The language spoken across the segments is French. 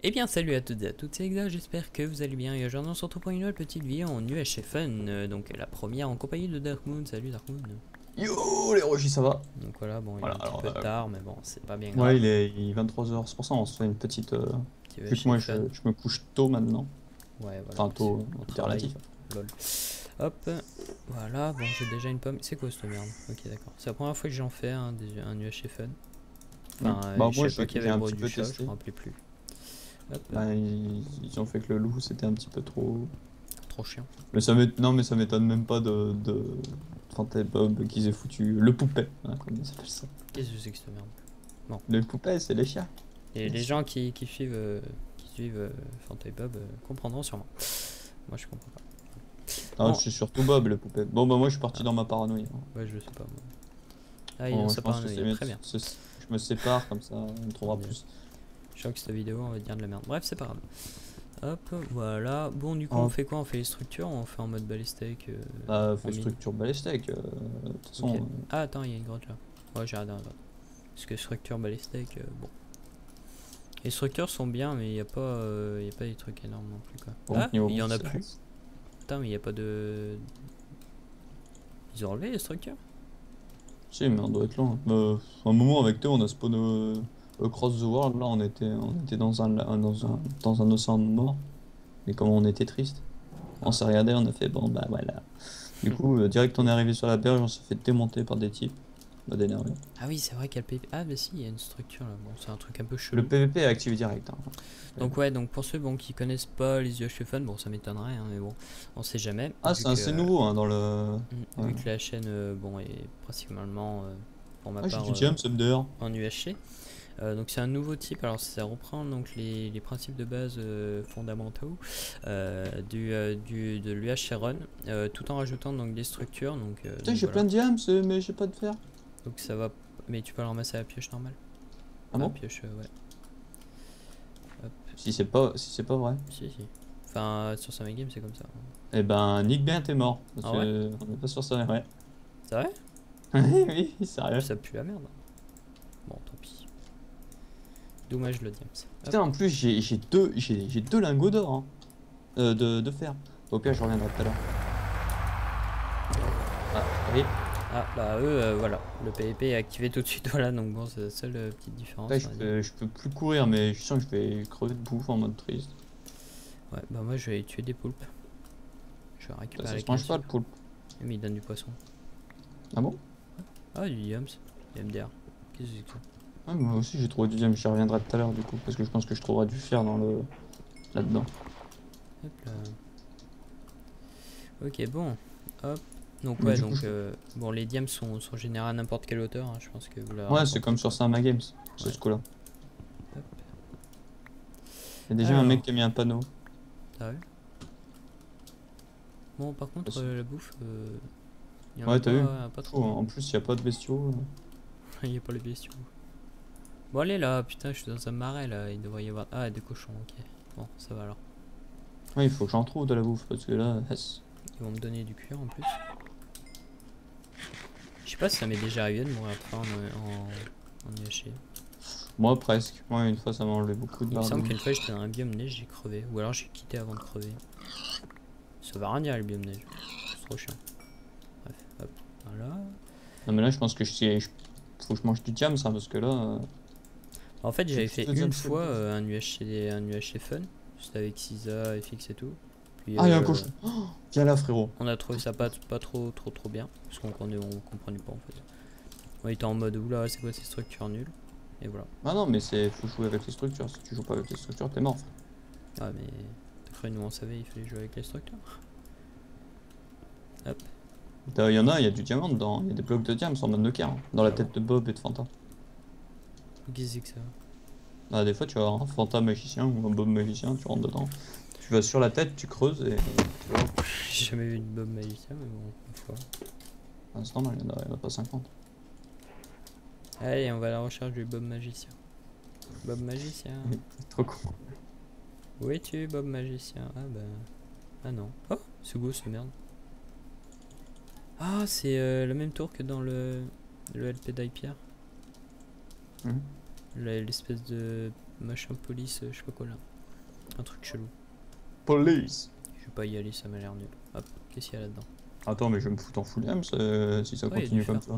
Eh bien salut à toutes et à toutes, c'est Exa, j'espère que vous allez bien et aujourd'hui on se retrouve pour une nouvelle petite vidéo en UHF Fun, donc la première en compagnie de Darkmoon. Salut Darkmoon. Yo les Rogis, ça va? Donc voilà, bon il est Voilà, un petit alors peu tard mais bon c'est pas bien ouais, grave. il est 23h, c'est pour ça on se fait une petite. Petit Vu que UHF moi Fun, je me couche tôt maintenant, ouais voilà, enfin parce tôt, qu'on côté travaille, relatif. lol. Hop, voilà, bon j'ai déjà une pomme, c'est quoi cette merde? Ok d'accord, c'est la première fois que j'en fais un UHF Fun. Enfin Bah je moi savais pas qu'il y avait j'ai le un bruit petit du peu chat, je testé. me rappelais plus. Hop, Bah, ils ont fait que le loup c'était un petit peu trop. trop chiant. Mais non mais ça m'étonne même pas de. Enfin t'es Bob qu'ils aient foutu le poupet, hein, comment ça s'appelle ça? Qu'est-ce que c'est que cette merde? Bon. Le poupet c'est les chiens. Et les Yes. gens qui suivent Fanta et Bob comprendront sûrement. Moi je comprends pas. Ah, Bon, je suis surtout Bob le poupet. Bon bah moi je suis parti ah, dans ma paranoïa. ouais je sais pas moi. Ah il est dans Bon, sa je pense que c'est paranoïa, mieux très bien. je me sépare comme ça on trouvera Mais, plus. je crois que cette vidéo on va dire de la merde. Bref c'est pas grave. Hop, voilà. Bon du coup on Hop. fait quoi? On fait les structures ou on fait en mode balistique Bah, en faut mine? structure balistique. De toute façon, Ok. Ah attends, il y a une grotte là. Ouais j'ai regardé la grotte. Parce que structure balistique, bon. Les structures sont bien mais il n'y a pas des trucs énormes non plus quoi. bon, Ah niveau il y en a monstre, plus. Putain mais il n'y a pas de... Ils ont enlevé les structures? si, mais on doit être loin. Un moment avec toi, on a spawn Across the World. Là, on était dans un océan de mort. Mais comment on était triste. On Ah. s'est regardé, on a fait bon, bah voilà. Du coup, direct, on est arrivé sur la berge, on s'est fait démonter par des types. Bah, d'énerver. Ah oui, c'est vrai qu'il y a le PVP. Ah bah si, il y a une structure là. Bon, c'est un truc un peu Le chelou. PVP est activé direct. Hein. Donc ouais, donc pour ceux bon, qui connaissent pas les UHF Fun, bon ça m'étonnerait, hein, mais bon, on sait jamais. Ah, c'est assez nouveau hein, dans le. Ouais. Vu que la chaîne bon, est principalement, pour ma Ah, j'ai part, du diam, ça me dehors. en UHC. Donc c'est un nouveau type, alors ça reprend donc les principes de base fondamentaux de l'UHC Run, tout en rajoutant donc des structures. Putain, j'ai Voilà. plein de diams, mais j'ai pas de fer. Donc ça va, mais tu peux le ramasser à la pioche normale. Ah Enfin, bon? pioche, ouais. Hop. Si c'est pas vrai. Si, si. Enfin, sur Summer Game, c'est comme ça. Eh ben, nique bien, t'es mort. Parce Ah ouais? que on est pas sur ça, ouais. C'est vrai? Oui, sérieux. Ça pue la merde. Bon, tant pis. Dommage le diams. Putain, en plus, j'ai deux lingots d'or, hein. De fer. Au pire, je reviendrai tout à l'heure. Ah, oui. Ah, bah eux, voilà. Le PVP est activé tout de suite, voilà. Donc bon, c'est la seule petite différence. Là, on va dire. je peux plus courir, mais je sens que je vais crever de bouffe en mode triste. Ouais, bah moi, je vais aller tuer des poulpes. Je vais récupérer Ça les se mange pas, calcium. le poulpe. Mais il donne du poisson. Ah bon? Ah, du diams. MDR. Qu'est-ce que c'est que ça? Ouais, moi aussi, j'ai trouvé du diamant. J'y reviendrai tout à l'heure, du coup. Parce que je pense que je trouverai du fer dans le... là-dedans. Hop là. Ok, bon. Hop. Donc Mais ouais, du coup, donc bon, les diams sont générés à n'importe quelle hauteur, hein, je pense que vous l'avez ouais, c'est remarqué. comme sur Sama Games, Ouais. ce coup-là. Hop. Il y a déjà un Alors. mec qui a mis un panneau. Ah ouais. Bon, par contre, Parce- la bouffe, il y en a Ouais, t'as vu? pas Fou, trop. hein. En plus, il n'y a pas de bestiaux. Il n'y a pas les bestiaux. Bon, allez là, putain, je suis dans un marais là, il devrait y avoir. Ah, des cochons, ok. Bon, ça va alors. Ouais, il faut que j'en trouve de la bouffe, parce que là... Ils vont me donner du cuir en plus. Je sais pas si ça m'est déjà arrivé de mourir de faim en UHC. Moi, presque. Moi, une fois, ça m'a enlevé beaucoup de Il me barres de semble vie. qu'une fois j'étais dans un biome neige, j'ai crevé. Ou alors j'ai quitté avant de crever. Ça va rien dire le biome neige. C'est trop chiant. Bref, hop, voilà. Non, mais là, je pense que faut que je mange du diam, ça, parce que là... En fait, j'avais plus fait de une diam, fois un UHC Fun. C'était avec Sisa, FX et tout. Puis, Ah, il y a un cochon. Oh, viens là, frérot. on a trouvé ça pas trop bien. Parce qu'on comprenait pas en fait. On était en mode oula, c'est quoi ces structures nulles. Et voilà. Ah non, mais faut jouer avec les structures. Si tu joues pas avec les structures, t'es mort. Ah, mais t'as cru nous on savait, il fallait jouer avec les structures. Hop. Il y en a, il y a du diamant dedans. Il y a des blocs de diam en mode Nokia. Hein, dans la tête de Bob et de Fanta. Qu'est-ce que c'est que ça? Ah, des fois, tu vas avoir un Fanta magicien ou un Bob magicien, tu rentres dedans. Tu vas sur la tête, tu creuses et tu vois. J'ai jamais vu de Bob magicien, mais bon, une fois. Ah, c'est normal, il y en a pas 50. Allez, on va à la recherche du Bob magicien. Bob magicien. C'est trop con. Où es-tu, Bob magicien? Ah bah. Ah non. Oh, c'est beau ce merde. Ah, c'est le même tour que dans le LP d'Hypierre. Mhm. L'espèce de machin police, je sais pas quoi là. Un truc chelou. Police. Je vais pas y aller, ça m'a l'air nul. Hop, qu'est-ce qu'il y a là-dedans? Attends, mais je vais me foutre en full M si ça Ouais, y a continue du comme fer. ça.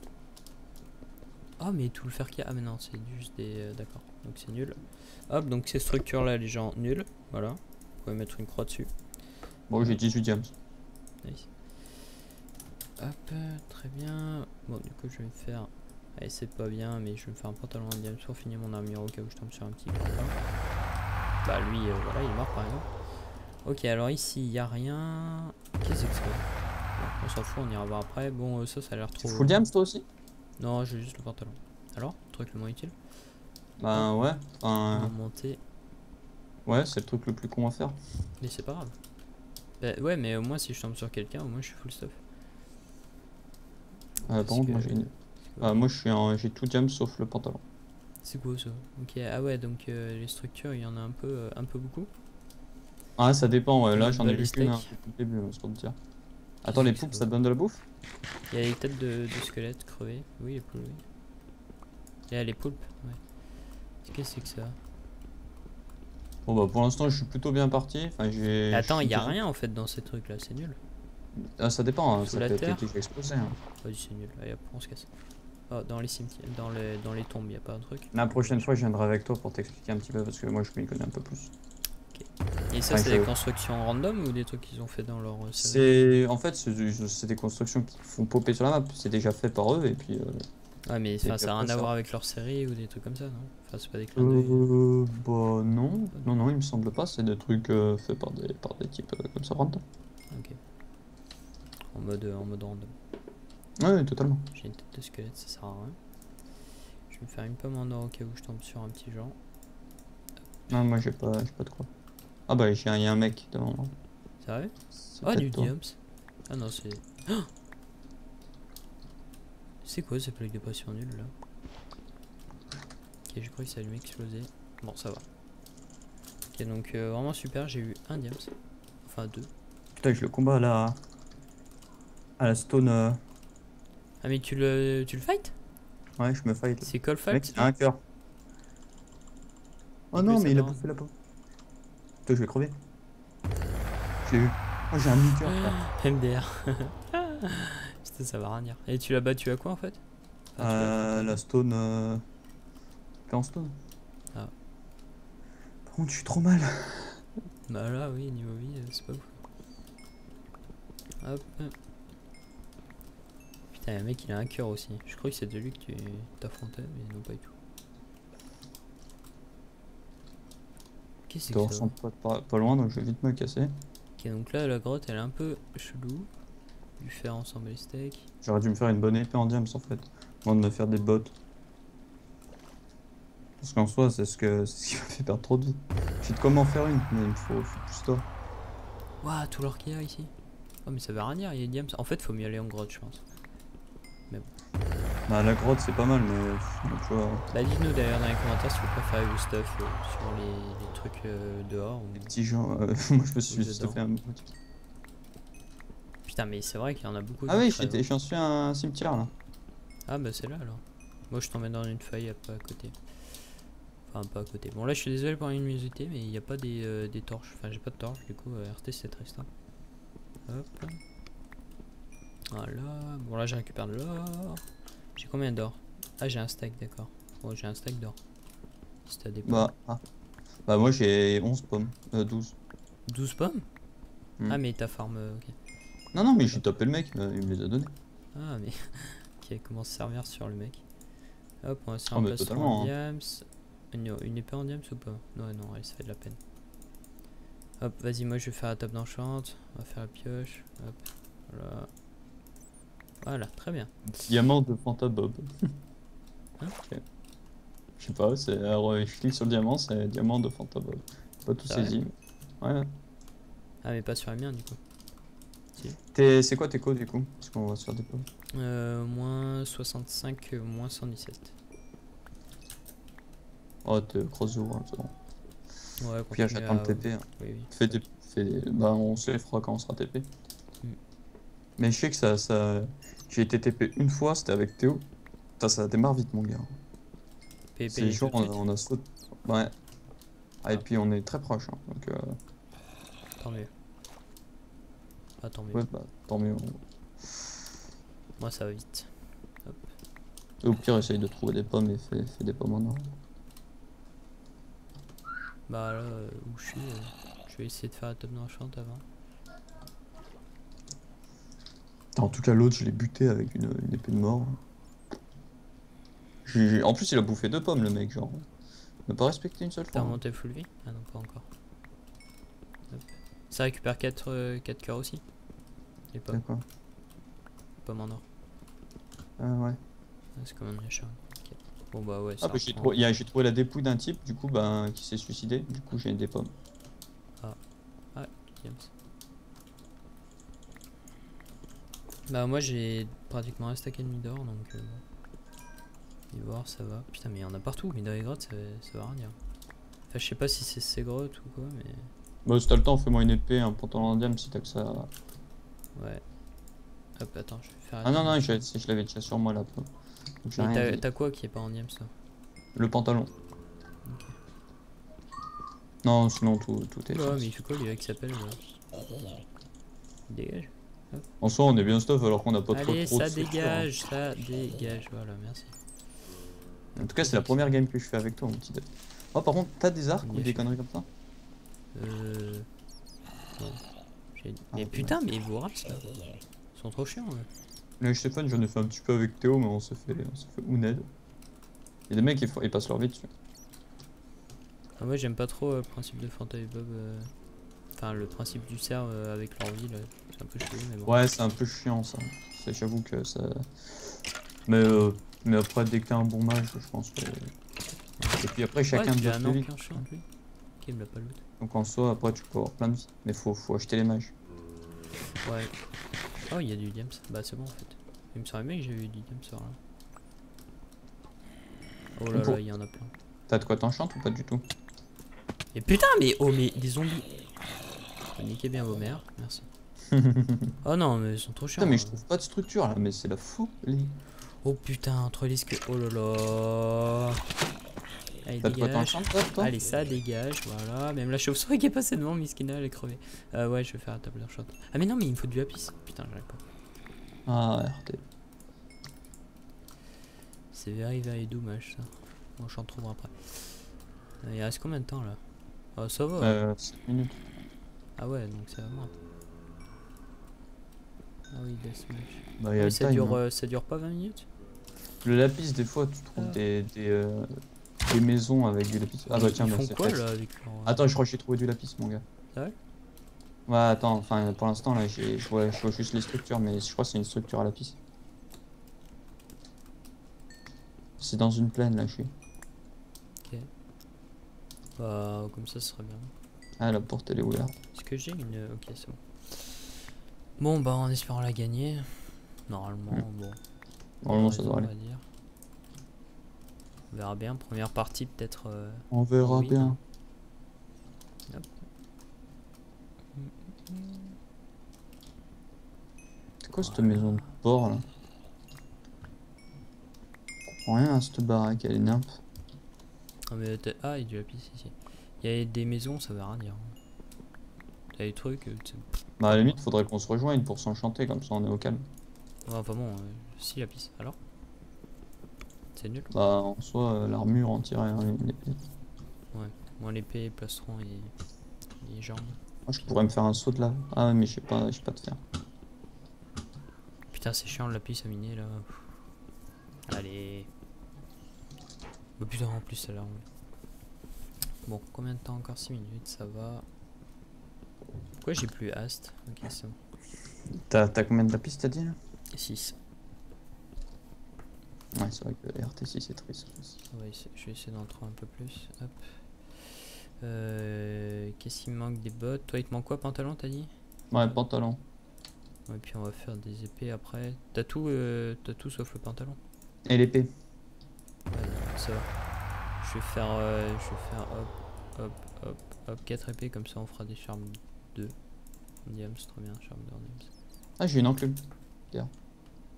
Ah, mais tout le fer qu'il y a. Ah, mais non, c'est juste des. D'accord, donc c'est nul. Hop, donc ces structures-là, les gens, nul. Voilà. Vous pouvez mettre une croix dessus. Bon, j'ai 18 diams. Nice. Hop, très bien. Bon, du coup, je vais me faire. Allez, c'est pas bien, mais je vais me faire un pantalon en diams pour finir mon armure au cas où je tombe sur un petit pantalon. Bah, lui, voilà, il est mort par exemple. Ok, alors ici, il y a rien. Qu'est-ce que c'est? Bon, on s'en fout, on ira voir après. Bon, ça a l'air trop. Full diams toi aussi? Non, j'ai juste le pantalon. Alors, truc le moins utile. Bah ouais. On va Enfin, monter. ouais, c'est le truc le plus con à faire. Mais c'est pas grave. Bah, ouais, mais au moins, si je tombe sur quelqu'un, au moins, je suis full stuff. Par contre, moi j'ai une. Moi j'ai tout diams sauf le pantalon. C'est quoi ça? Ok, ah ouais, donc les structures, il y en a un peu beaucoup. Ah, ça dépend, ouais. Là, j'en ai vu Balistique. qu'une depuis le début, c'est pour te dire. Attends, les poulpes, ça te donne de la bouffe? Il y a les têtes de squelettes crevées. Oui, les poulpes, oui. Il y a les poulpes, ouais. Qu'est-ce que c'est que ça? Bon, bah pour l'instant, je suis plutôt bien parti. Enfin, j'ai. Attends, je il suis y a quasi- rien en fait dans ces trucs là, c'est nul. Ah, ça dépend, hein. Sous Ça la peut terre. être déjà explosé. Hein. Vas-y, c'est nul. Allez hop, on se casse. Oh, dans les cimetières, dans les tombes, il y a pas un truc. La prochaine fois, je viendrai avec toi pour t'expliquer un petit peu parce que moi, je m'y connais un peu plus. Et ça, Ouais, c'est je- des constructions random ou des trucs qu'ils ont fait dans leur série? C'est. En fait, c'est des constructions qui font popper sur la map. C'est déjà fait par eux et puis. Ouais, mais Et enfin, puis ça a rien après, à ça. voir avec leur série ou des trucs comme ça, non? Enfin, c'est pas des clins d'œil. Bah non. Non, il me semble pas. C'est des trucs faits par des types comme ça, random. Ok. En mode random. Ouais, totalement. J'ai une tête de squelette, ça sert à rien. Je vais me faire une pomme en or au cas où je tombe sur un petit genre. Non, moi, j'ai pas de quoi. Ah bah, il y a un mec devant moi. Sérieux? C'est Ah, peut-être du toi. diams. Ah non, c'est. Oh, c'est quoi ces plaques de pression nulles là? Ok, j'ai cru que ça allait m'exploser. Bon, ça va. Ok, donc vraiment super, j'ai eu un diams. Enfin, deux. Putain, je le combat à la stone. Ah, mais tu le fight? Ouais, je me fight. C'est call Le mec, fight? il a un cœur. Oh Et non, que mais ça il a va. bouffé la peau. Putain, je vais crever. Je l'ai eu. Oh, j'ai un mini-cœur, frère. MDR. Putain, ça va rien dire. Et tu l'as battu à quoi en fait? Enfin, tu l'as affronté. La stone. T'es en stone. Ah. Par contre, je suis trop mal. Bah là, oui, niveau vie, c'est pas ouf. Hop. Putain, le mec il a un cœur aussi. Je crois que c'est de lui que tu t'affrontais, mais non pas du tout. Qu'est-ce que Tu c'est que ça? ressembles pas loin, donc je vais vite me casser. Ok, donc là la grotte elle est un peu chelou. Du fer ensemble les steaks. J'aurais dû me faire une bonne épée en diams en fait. Avant de me faire des bottes. Parce qu'en soi, c'est ce qui m'a fait perdre trop de vie. Je sais de comment faire une, mais il me faut plus toi. Waouh, tout l'or qu'il y a ici. Oh, mais ça veut rien dire, il y a diams. En fait, faut mieux aller en grotte, je pense. Bah, la grotte, c'est pas mal, mais tu vois, Bah, dites-nous d'ailleurs dans les commentaires si vous préférez le stuff sur les trucs dehors. Ou... les petits gens. Moi, je me suis juste dedans. fait un. Putain, mais c'est vrai qu'il y en a beaucoup. Ah oui, très hauts. j'en suis à un cimetière là. Ah, bah, c'est là alors. Moi, je t'emmène dans une feuille, pas à côté. Enfin, pas à côté. Bon, là, je suis désolé pour la luminosité, mais il n'y a pas des torches. Enfin, j'ai pas de torches, du coup, RT c'est triste. Hein. Hop. Voilà. Bon, là, je récupère de l'or. J'ai combien d'or? Ah, j'ai un stack, d'accord. Bon, j'ai un stack d'or. Si t'as des pommes. Bah, moi j'ai 11 pommes. 12. 12 pommes? Hmm. Ah, mais ta farm, ok. Non, mais j'ai tapé le mec, il me les a donné. Ah, mais. Ok, comment se servir sur le mec? Hop, on va se faire Oh, un mais plastron totalement, en hein. diams. Une épée en diams ou pas? Non, non, allez, ça fait de la peine. Hop, vas-y, moi je vais faire la table d'enchant. On va faire la pioche. Hop, voilà. Voilà, très bien. Diamant de Fantabob. Hein? Ok. Je sais pas, alors, je clique sur le diamant, c'est diamant de Fantabob. Pas tout C'est vrai? saisi. Ouais. Ah, mais pas sur la mienne du coup. C'est quoi tes codes du coup? Parce qu'on va se faire des pommes. Moins 65, moins 117. Oh, t'es cross the world, c'est bon. Ouais, Puis continue j'attends le à- TP. Hein. Oui, oui. Bah, on se les fera quand on sera TP. Mm. Mais je sais que j'ai été TP une fois, c'était avec Théo. Putain, ça démarre vite, mon gars. PvP C'est genre, tout de suite. on a sauté. Ouais. Ah, et puis on est très proche, hein, donc Tant mieux. Ah, tant mieux. ouais, bah tant mieux. Moi, ça va vite. Hop. Et au pire, essaye de trouver des pommes et fais des pommes en or. Bah là, où je vais essayer de faire la table d'enchant avant. En tout cas, l'autre, je l'ai buté avec une épée de mort. En plus, il a bouffé 2 pommes, le mec, genre. Il m'a pas respecté une seule T'as fois, hein. remonté full vie? Ah non, pas encore. Hop. Ça récupère 4 cœurs aussi. Les pommes. D'accord. Pommes en or. Ouais. Ah, c'est comme un achat. Ok. Bon bah ouais, Ah, ça bah, reprend. j'ai trouvé la dépouille d'un type, du coup, bah, qui s'est suicidé. Du coup, j'ai des pommes. Ah, James. Bah moi j'ai pratiquement un stack et demi d'or donc ivoire ça va. Putain mais il y en a partout, mais dans les grottes ça va rien dire. Enfin je sais pas si c'est ces grottes ou quoi mais... Bah, si t'as le temps, fais-moi une épée, un pantalon indienne si t'as que ça. Ouais. Hop attends je vais faire Ah non, attention. non, je l'avais déjà sur moi là. Donc j'ai Et rien dit. t'as quoi qui est pas en diams ça? Le pantalon. Ok. Non, sinon tout est Oula mais fixe. il fait quoi lui qui s'appelle Il dégage. En soi, on est bien stuff alors qu'on n'a pas Allez trop de ça structure, hein. dégage, ça dégage, voilà merci. En tout cas, c'est la première game que je fais avec toi, mon petit Dave. Oh, par contre, t'as des arcs ou Bien des fait. conneries comme ça? Non. Ah, Mais dommage. putain mais ils vous rassent là. Ils sont trop chiants ouais. Là, Stéphane, j'en ai fait un petit peu avec Théo, mais on s'est fait ouned. Il y a des mecs, ils passent leur vie dessus. Ah, moi j'aime pas trop le principe de Fanta et Bob. Enfin le principe du cerf avec leur vie là. C'est un peu chelou mais bon. Ouais, c'est un peu chiant ça. J'avoue que ça. Mais, euh, mais après, dès que t'as un bon mage, je pense que. Et puis après, Ouais, chacun tu de as un plus vite. orc en chant lui. Ok, il me l'a pas loot. Donc en soi, après, tu peux avoir plein de vie. Mais faut acheter les mages. Ouais. Oh, il y a du diams. Bah, c'est bon en fait. Il me semblait bien que j'avais eu du diams là. Oh là là, il y en a plein. T'as de quoi t'enchanter ou pas du tout? Et putain, mais oh, mais des zombies. Niquez bien vos mères, merci. Oh non, mais ils sont trop chiants. Putain, mais je trouve pas de structure là, mais c'est la folie. Oh putain, entre les que. Oh là là. Allez, T'as de quoi dégage. t'enchanter toi? Allez, ça dégage, voilà. Même la chauve-souris qui est passée devant, Miskina, elle est crevée. Ouais, je vais faire la table d'enchant. Ah, mais non, mais il me faut du lapis. Putain, j'arrive pas. Ah, RT. C'est very dommage ça. On s'en retrouvera après. Il reste combien de temps là? Oh, ça va. 5 minutes. Ah ouais, donc ça va moins. Ah oui, deathmatch. Bah, y Ah a oui, le time, hein. ça dure pas 20 minutes? Le lapis, des fois, tu trouves Ah. des maisons avec du lapis. Ah bah tiens, Ils bah, font c'est quoi fait. là avec leur... Attends, je crois que j'ai trouvé du lapis, mon gars. Ah ouais? Ouais, attends, enfin, pour l'instant, là, je vois juste les structures, mais je crois que c'est une structure à lapis. C'est dans une plaine, là, je suis. Ok. Bah, comme ça, ce serait bien. Ah, la porte, elle est ouverte. Est-ce que j'ai une... Ok, c'est bon. Bon, bah, en espérant la gagner. Normalement, bon. Normalement, ça devrait On aller. va dire. On verra bien. Première partie, peut-être... On verra win. bien. Hop. C'est quoi cette maison de porc, là? Je comprends rien à cette baraque, elle est nimp. Ah, mais ah, il y a du lapis ici. Il y a des maisons, ça veut rien dire. T'as des trucs... Bah, à la limite, faudrait qu'on se rejoigne pour s'enchanter, comme ça on est au calme. Ouais, enfin bon, si lapis. Alors? C'est nul. Bah, en soi, l'armure anti-aérien, épée. Ouais. Moi, l'épée, plastron et les jambes. Moi, je pourrais me faire un saut de lave. Ah, ouais, mais j'ai pas de fer. Putain, c'est chiant le lapis à miner là. Allez. Oh putain, en plus, ça l'a. Bon, combien de temps encore? 6 minutes, ça va. Pourquoi j'ai plus Ast? Ok, c'est bon. T'as combien de lapis, t'as dit là? 6. Ouais, c'est vrai que RT6 c'est triste. Je vais essayer d'en trouver un peu plus. Hop. Qu'est-ce qu'il me manque? Des bottes. Toi, il te manque quoi? Pantalon, t'as dit? Ouais, pantalon. Ouais, puis on va faire des épées après. T'as tout sauf le pantalon. Et l'épée. Ouais, ça va. Je vais faire hop 4 épées, comme ça on fera des charmes 2. Diams, trop bien, charme 2 en diams. Ah, j'ai une enclume. Tiens.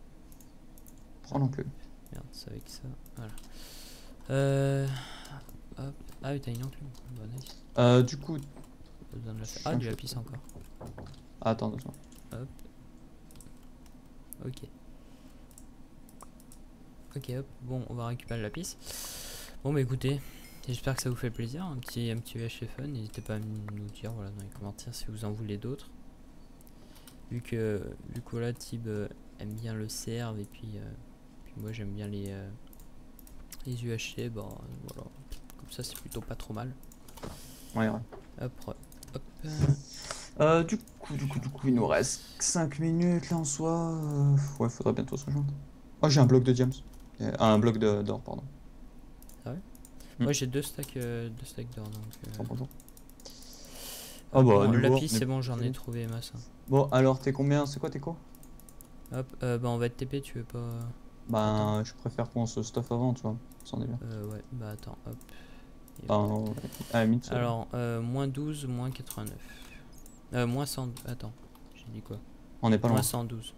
Prends l'enclume. Merde, c'est avec ça. Voilà. hop. Ah oui, t'as une enclume. Bah, nice. Du coup... Pas besoin de la faire. Ah, du lapis encore. Attends, 2 secondes. Hop. Ok. Ok, hop. Bon, on va récupérer le lapis. Bon, bah écoutez, j'espère que ça vous fait plaisir. Un petit VHF fun. N'hésitez pas à nous dire voilà, dans les commentaires si vous en voulez d'autres. Vu que là, Tib aime bien le serve et puis moi j'aime bien les UHC. Bon, voilà. Comme ça, c'est plutôt pas trop mal. Ouais. Hop, hop. Du coup, il nous reste 5 minutes là en soi. Ouais, faudrait bientôt se rejoindre. Oh, j'ai un bloc de diams. Un bloc d'or, pardon. Ah ouais. Hmm. Moi j'ai deux stacks d'or donc. Oh, bonjour. Ah bah, bon, niveau lapis on est c'est bon, j'en ai bon. trouvé masse. Bon, alors t'es combien? C'est quoi tes co? Hop, bah on va être TP, tu veux pas. Ben, je préfère qu'on se stuff avant, tu vois. Ça en est bien. Ouais, bah attends, hop. Et Enfin, hop. ouais, à la limite, Alors, moins 12, moins 89. Moins 100. Attends, j'ai dit quoi? on n'est pas loin. Moins 112.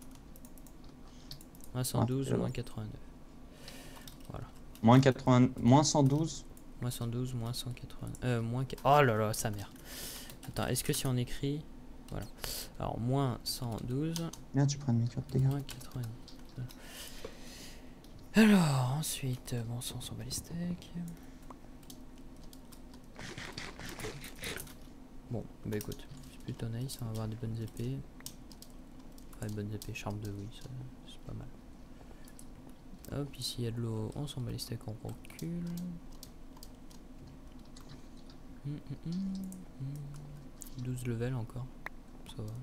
Moins 112, là-bas. moins 89. Voilà. Moins 80... Moins 112. Moins 112, moins 180. Oh là là, sa mère. Attends, est-ce que si on écrit. Voilà. Alors, moins 112, Merde, tu prends une micro de dégâts. moins 90. Voilà. Alors, ensuite, bon, ça, on s'en bat les steaks. Bon, bah écoute, c'est plutôt nice, on va avoir des bonnes épées. Enfin, des bonnes épées, charme 2, oui, ça, c'est pas mal. Hop, ici il y a de l'eau, on s'en bat les steaks, on recule. 12 levels encore, ça va.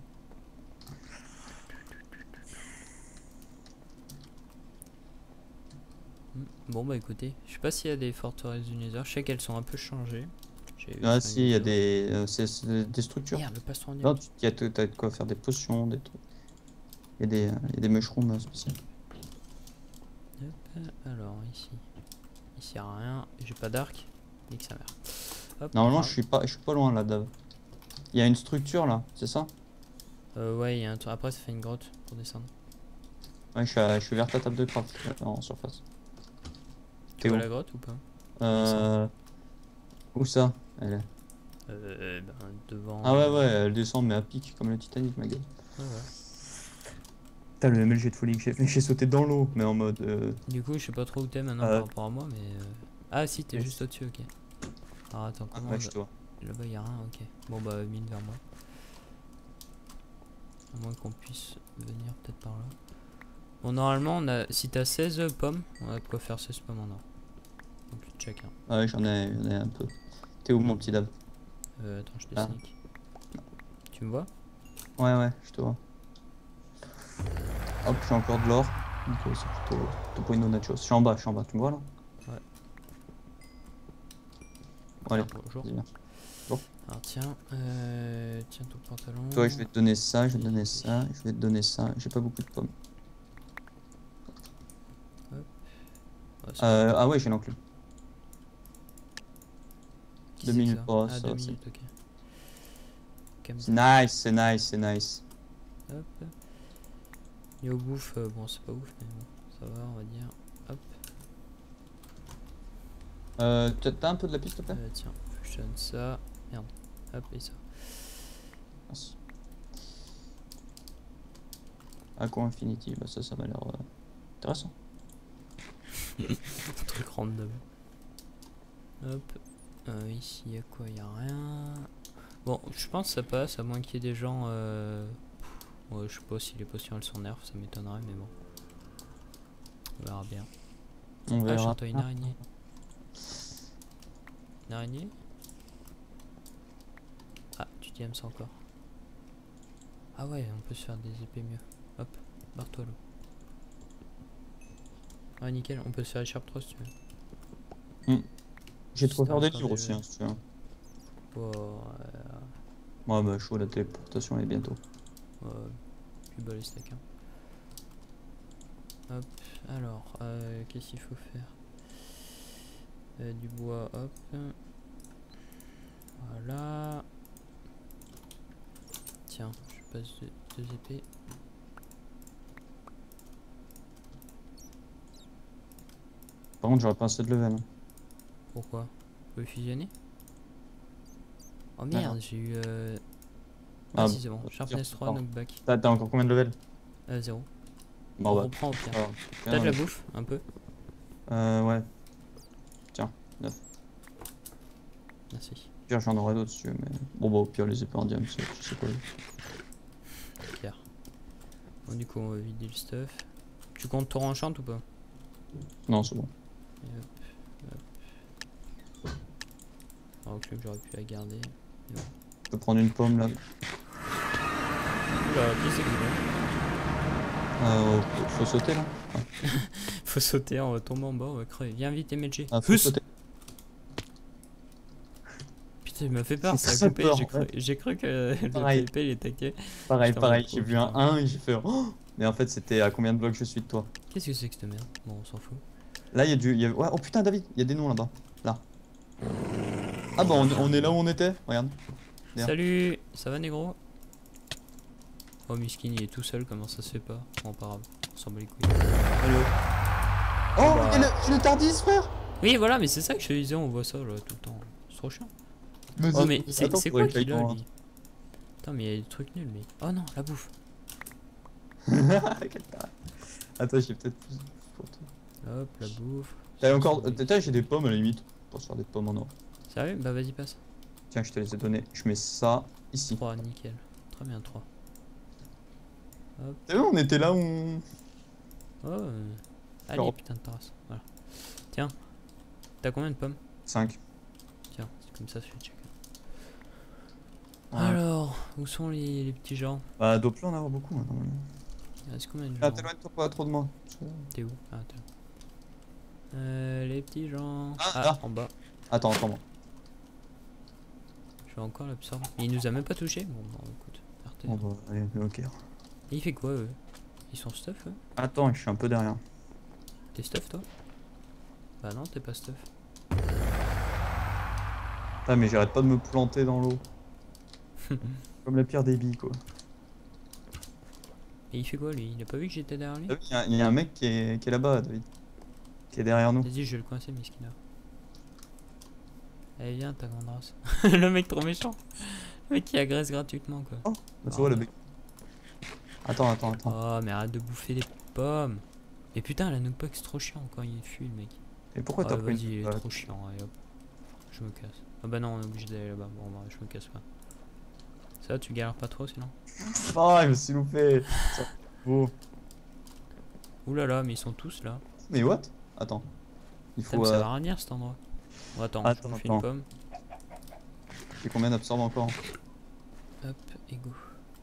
Bon bah écoutez, je sais pas s'il y a des forteresses du Nether, je sais qu'elles sont un peu changées. Ah si, il y a des... c'est des structures. Merde, le plastron Non, t'as de quoi faire des potions, des trucs. Il y a des mushrooms spéciaux. Hop, alors ici. Ici y a rien, j'ai pas d'arc. Nique sa mère. Hop, Normalement, je suis pas loin là, Dave. Il y a une structure là, c'est ça? ouais, il y a un truc. Après, ça fait une grotte pour descendre. Ouais, je suis vers ta table de craft en surface. Tu vois la grotte ou pas? Où ça? Elle est. Ben, devant. Ah ouais, elle descend, mais à pic, comme le Titanic, ma gueule. Ouais. T'as le MLG de folie que j'ai fait. J'ai sauté dans l'eau, mais en mode. Du coup, je sais pas trop où t'es maintenant par rapport à moi, mais. Ah, si, t'es juste au-dessus, ok. Alors attends, comment. Ouais, je te vois. Là-bas, y'a rien, ok. Bon, bah, mine vers moi. À moins qu'on puisse venir peut-être par là. Bon, normalement, si t'as 16 pommes, on a de quoi faire 16 pommes en or. Donc, chacun. Ouais, j'en ai un peu. T'es où, mon petit Dave? Attends, je te sneak. Tu me vois? Ouais, je te vois. Hop, j'ai encore de l'or. Donc, c'est plutôt pour une nachos. Je suis en bas, tu me vois là? Ouais. Allez, bonjour. bien. Bon. Alors, tiens ton pantalon. Toi, je vais te donner ça, je vais te donner ça, je vais te donner ça. J'ai pas beaucoup de pommes. Hop. Ah ouais, j'ai l'enclume. 2 minutes. Oh, ah, ça 2 va, minutes, ok. c'est nice. Hop. Niveau bouffe, bon, c'est pas ouf, mais bon, ça va, on va dire. Hop. T'as un peu de la piste, s'il te plaît? Tiens, faut que je donne ça. Merde. Hop, et ça. Merci. Aqua Infinity, bah ça m'a l'air intéressant. Truc random. Hop. Ici, y'a quoi? Y'a rien. Bon, je pense que ça passe, à moins qu'il y ait des gens. Ouais, je sais pas si les potions elles sont nerfs, ça m'étonnerait, mais bon. On verra bien. On verra. J'entends une araignée. Une araignée? Ah, tu dis ça encore. Ah ouais, on peut se faire des épées mieux. Hop, barre-toi là. Ouais, nickel, on peut se faire les Sharp 3 si tu veux. J'ai de quoi faire des livres aussi, hein, si tu veux. Ouais, bah, chaud, la téléportation est bientôt. Plus bas les stacks. Hein. Hop, alors, qu'est-ce qu'il faut faire? Du bois, hop. Voilà. Tiens, je passe deux épées. Par contre, j'aurais pas assez de level. Hein. Pourquoi? Vous pouvez fusionner? Oh merde, j'ai eu. Ah, si, c'est bon. Sharpness 3, attends. knockback. T'as encore combien de level? 0. Bon, On bah. reprend au pire. Ah, T'as de la ouais. bouffe, un peu? Ouais. Tiens, 9. Merci. Pire, j'en aurai d'autres si tu veux, mais. Bon, bah, au pire, les épées indiennes, c'est quoi. Pierre. Bon, du coup, on va vider le stuff. Tu comptes tout enchant ou pas? Non, c'est bon. Et hop, hop. Alors que j'aurais pu la garder. Je peux prendre une pomme là. Oula, qui c'est qui est Faut sauter là. Faut sauter, on va tomber en bas, on va crever. Viens vite, MLG. Ah, faut sauter. Putain, il m'a fait peur, J'ai ça a très coupé. peur, J'ai cru que le Pareil. PvP il était activé. Pareil, Putain, pareil. oh, J'ai vu un putain. 1 et j'ai fait. Oh, mais en fait, c'était à combien de blocs je suis de toi? Qu'est-ce que c'est que cette merde? Bon, on s'en fout. Là, il y a du. Ouais, oh putain, David, il y a des noms là-bas. Là. Ah, bah, on est là où on était. Regarde. Bien. Salut, ça va négro? Oh, Miskin, il est tout seul, comment ça se fait pas? Bon, pas grave, on s'en bat les couilles. Allô. Oh, bah. il y a le Tardis, frère. Oui, voilà, mais c'est ça que je te disais, on voit ça là tout le temps. C'est trop chiant. Mais Oh, mais attends, c'est faudrait quoi que qu'il j'aille a dans- lui? Putain, mais il y a des trucs nuls, mais. Oh non, la bouffe. Attends, j'ai peut-être plus pour toi. Hop, la bouffe. T'as encore. T'as, j'ai des pommes à la limite. Pour se faire des pommes en or. Sérieux? Bah, vas-y, passe. Tiens, je te les ai données. Je mets ça ici. 3, nickel. Très bien, 3. Hop. T'as vu, on était là où. on- Oh, allez, Alors. putain de terrasse. Voilà. Tiens, t'as combien de pommes? 5. Tiens, c'est comme ça, je fais check. Ouais. Alors, où sont les petits gens? Bah, doit plus en avoir beaucoup maintenant. Il reste combien de gens? Ah, t'éloigne-toi pas trop de moi. T'es où? Ah, attends. Les petits gens. Ah, Ah, là. en bas. Attends, attends. Je vais encore l'absorber. Mais il nous a même pas touché. Bon, bah écoute. RT. On va aller ok. Et il fait quoi eux? Ils sont stuff eux? Attends, je suis un peu derrière. T'es stuff toi? Bah non, t'es pas stuff. Ah, mais j'arrête pas de me planter dans l'eau. Comme la pire des billes, quoi. Et il fait quoi lui? Il a pas vu que j'étais derrière lui? T'as vu, il y a un mec qui est là-bas, David. Qui est derrière nous. Vas-y, je vais le coincer, Miskina. Allez, viens, ta grande race. Le mec trop méchant. Le mec qui agresse gratuitement quoi. Bah, tu vois, le mec. Attends. Oh, mais arrête de bouffer des pommes. Et putain, la knockback c'est trop chiant quand il fuit le mec. Et pourquoi Oh, t'as pris vas-y, il est une... trop chiant. Allez, hop. Je me casse. Ah bah non, on est obligé d'aller là-bas. Bon, bah, je me casse pas. Ça, tu galères pas trop sinon? Ah, je me suis loupé. Oh. Ouh là là, mais ils sont tous là. Mais what? Attends. Il Putain, faut... mais ça va rien cet endroit. Bon, attends, Attends, je me fais attends. une pomme. J'ai combien d'absorbes encore? Hop, et go.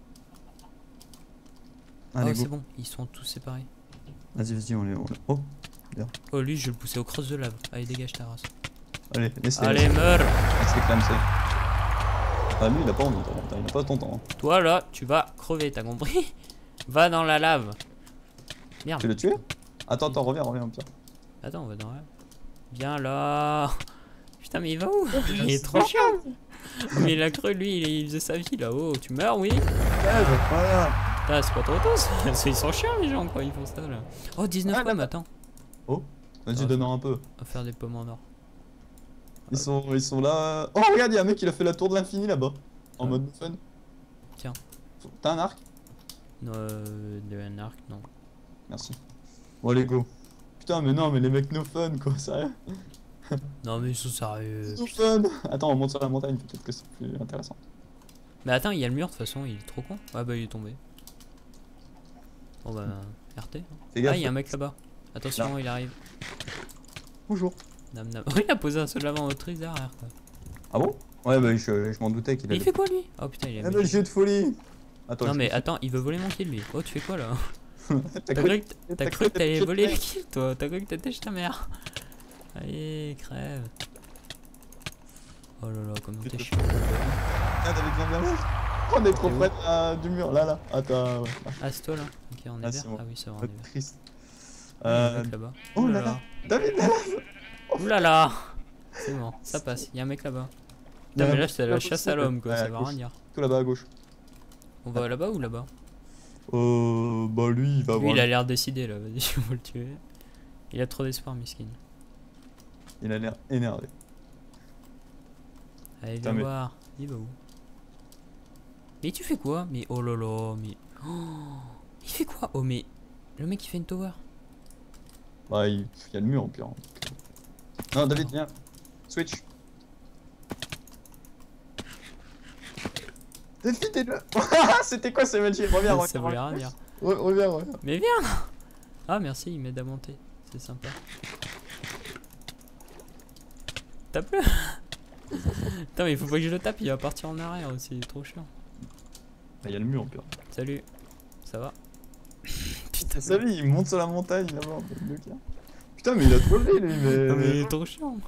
Allez, Oh, go. c'est bon, ils sont tous séparés. Vas-y, on les... Oh, Oh, lui, je vais le pousser au cross de lave. Allez, dégage ta race. allez, laisse-les. Allez, meurs! Laisse-les clamser. Ah, lui, il a pas envie, il a pas ton temps. Toi là, tu vas crever, t'as compris? Va dans la lave. Merde. Tu l'as tué? Attends, reviens au pire. Attends, on va dans la lave. Viens là. Putain, mais il va où? Il est trop chiant. Mais il a cru, lui, il faisait sa vie là. Oh, tu meurs, oui? Voilà. Putain, c'est pas trop tôt, ça. Ils sont chiants les gens quand ils font ça là. Oh, 19 Ah, pommes, attends. Oh, vas-y, Ah, donne-en un peu. On va faire des pommes en or. Ils sont là. Oh, regarde, il y a un mec qui a fait la tour de l'infini là-bas. En Ah. mode fun. Tiens. T'as un arc? De un arc, non. Merci. Bon, allez, go. Putain, mais non, mais les mecs no fun, quoi, sérieux. Non, mais ils sont sérieux. No fun. Attends, on monte sur la montagne, peut-être que c'est plus intéressant. Mais attends, il y a le mur de toute façon, il est trop con. Ah bah, il est tombé. Bon bah, RT. Fais gaffe. Ah, il y a un mec là-bas. Attention, Là. il arrive. Bonjour. Nam nam. Oh, il a posé un seul avant motrice derrière quoi. Ah bon? Ouais, bah, je m'en doutais qu'il Mais allait. il fait quoi lui? Oh putain, il a Ah, mis- bah, le jeu de folie. Attends, Non je- mais attends, il veut voler mon kill lui. Oh, tu fais quoi là? T'as T'as cru cru que t'allais toucher voler le le mec. kill toi? T'as cru que t'étais chez ta mère? Allez, crève. Oh là là, comment t'es chiant. Ah, David, viens là. On est trop T'es où? près du mur, là. Attends, ouais. Ah, c'est toi là? Ok, on est Ah, vert. c'est bon. Ah oui, ça va, on est vert. Triste. Il y a un mec là-bas. Oh là là. David, là. Ouh là là! C'est bon, ça passe. Il y a un mec là-bas. Il y a Putain, mais un là mec c'est la là-bas chasse aussi, à l'homme quoi, ouais, ça à veut gauche. rien dire. Tout là-bas à gauche. On va là-bas ou là-bas? Bah lui, il va Lui avoir. il a l'air décidé là, vas-y, je vais le tuer. Il a trop d'espoir, miskin. Il a l'air énervé. Allez, Putain, viens mais- voir. Il va où? Mais tu fais quoi? Mais oh là là, mais. Oh, il fait quoi? Oh, mais. Le mec il fait une tower. Bah, il y a le mur au pire. Non, David, viens. Switch. David est là. C'était quoi ce magic? Reviens, Ça voulait rien dire. Reviens, reviens. Mais viens! Ah, merci, il m'aide à monter. C'est sympa. Tape-le! Putain, mais il faut pas que je le tape, il va partir en arrière aussi, il est trop chiant. Il y a le mur au pire. Salut, ça va? Putain, sa vie, il monte sur la montagne là-bas. Putain, mais il a trop lui, mais. Non, mais il est trop chiant.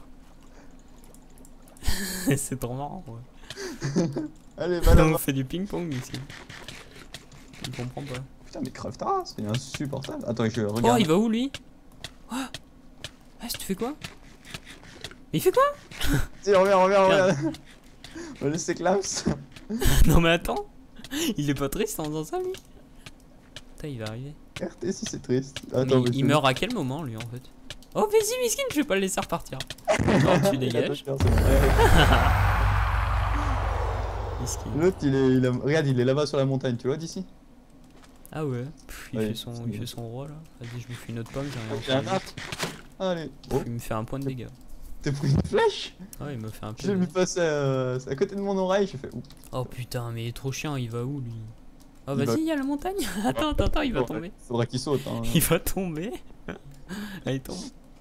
C'est trop marrant, ouais. Allez, va On là-bas. fait du ping-pong ici. Il comprend pas. Putain, mais crève ta race, c'est insupportable. Attends, je Oh, regarde. il va où lui? Oh, ah, tu fais quoi? Mais il fait quoi? Si, reviens. On va laisser Klaus. Non, mais attends, il est pas triste en faisant ça lui? Putain, il va arriver. RT si c'est triste. Mais Attends, il meurt à quel moment lui en fait? Oh, vas-y, miskin, je vais pas le laisser repartir. Oh, tu dégages. Miskin. L'autre, regarde, il est là-bas sur la montagne, tu vois d'ici? Ah ouais, pff, il Ouais, fait son roi là. Vas-y, je me fais une autre pomme, j'ai rien J'ai un entendu. arc. Allez. Oh, Il me fait un point de dégâts. t'as pris une flèche? Ouais, il me fait un peu. J'ai mis passer à côté de mon oreille, j'ai fait. Ouh. Oh putain, mais il est trop chiant, il va où lui? Oh, Il vas-y, va- il y a la montagne. Attends, il va tomber. Faudra qu'il saute. Hein. Il va tomber. Ah, il tombe.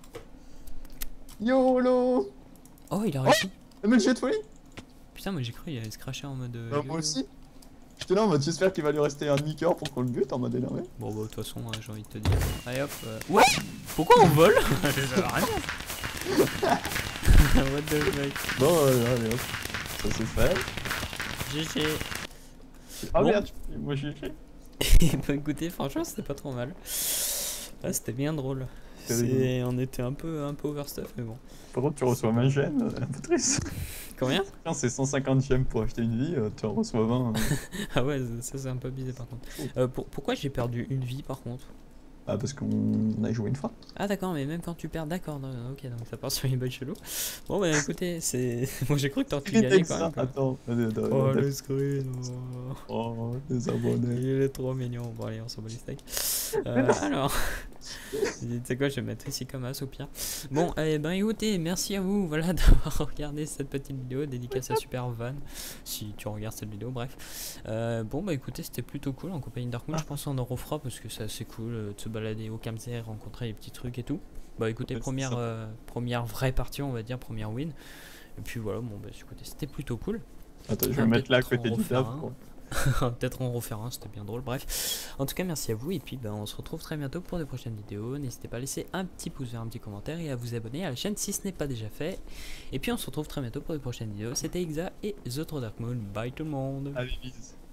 YOLO. Oh, il a réussi. Mais le jet de folie? Putain, moi j'ai cru qu'il allait se cracher en mode. Bah, moi aussi. J'étais là en mode j'espère qu'il va lui rester un demi-cœur pour qu'on le bute en mode énervé. Bon, bah, de toute façon, j'ai envie de te dire. Allez hop. Ouais! Pourquoi on vole? Ça veut rien dire. What the fuck? Bon, allez hop. Ça c'est fait. GG. Ah Bon. merde, moi j'ai fait. Bah écoutez, franchement, c'était pas trop mal. Ah, c'était bien drôle. C'était On était un peu overstuff, mais bon. Par contre, tu reçois ma gemme, un peu triste. Combien? Putain, c'est 150 gemmes pour acheter une vie, tu en reçois 20. Ah ouais, ça c'est un peu abusé par contre. Pourquoi j'ai perdu une vie par contre? Ah, parce qu'on a joué une fois. Ah d'accord, mais même quand tu perds, d'accord, ok, donc ça part sur une bonne chelou. Bon bah écoutez, c'est... Moi j'ai cru que t'aurais gagné quand même. Quoi. Attends, Oh le screen, oh, les abonnés. il est trop mignon. Bon allez, on s'en bat les steaks. Alors, tu sais quoi, je vais mettre ici comme as au pire. Bon, eh ben écoutez, merci à vous, voilà, d'avoir regardé cette petite vidéo dédicace à Super Van, si tu regardes cette vidéo, bref. Bon bah écoutez, c'était plutôt cool en compagnie d'Arkmoon, je pense qu'on en refera parce que c'est assez cool de se balader au Kamser, rencontrer les petits trucs et tout. Bah écoutez, Ouais, première vraie partie, on va dire, première win. Et puis voilà, bon bah écoutez, c'était plutôt cool. Attends, je Ah, vais me mettre là à peut-être côté en du refaire taf. un. Pour... Peut-être en refaire un, c'était bien drôle. Bref, en tout cas, merci à vous. Et puis, ben, on se retrouve très bientôt pour de prochaines vidéos. N'hésitez pas à laisser un petit pouce vers un petit commentaire et à vous abonner à la chaîne si ce n'est pas déjà fait. Et puis, on se retrouve très bientôt pour de prochaines vidéos. C'était Ixa et The True Dark Moon. Bye tout le monde. Allez, bisous.